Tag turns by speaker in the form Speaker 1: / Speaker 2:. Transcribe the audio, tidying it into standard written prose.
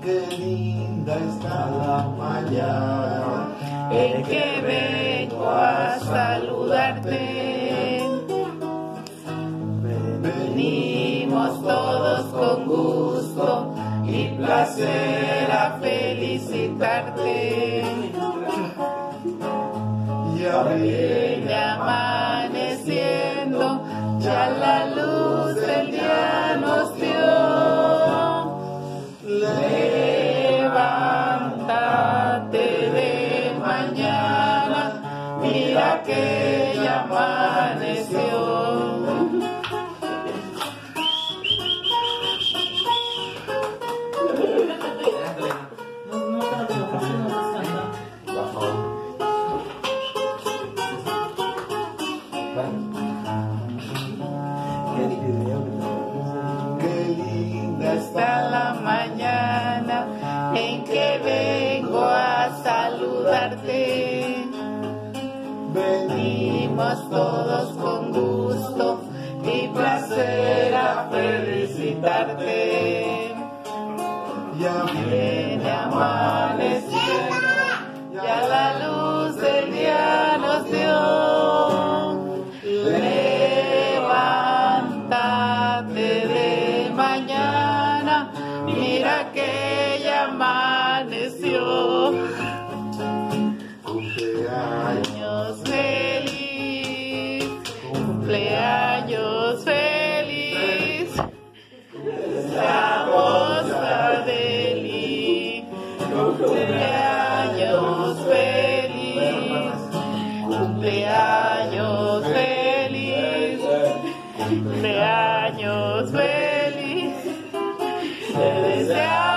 Speaker 1: Qué linda está la mañana
Speaker 2: en que vengo a saludarte. Venimos todos con gusto y placer a felicitarte.
Speaker 1: Ya
Speaker 2: Viene amaneciendo, ya la luz del día nos dio. Levántate de mañana, mira que ya amaneció.
Speaker 1: Qué linda
Speaker 2: Está la mañana en que vengo a saludarte. Venimos todos con gusto y placer a felicitarte.
Speaker 1: Ya
Speaker 2: Viene amaneciendo, ya la luz del día nos dio. Levántate de mañana, mira que ya amaneció.
Speaker 1: cumpleaños
Speaker 2: Cumpleaños feliz, cumpleaños feliz. Deseamos a Adeli, cumpleaños feliz, cumpleaños feliz, cumpleaños feliz. Te deseamos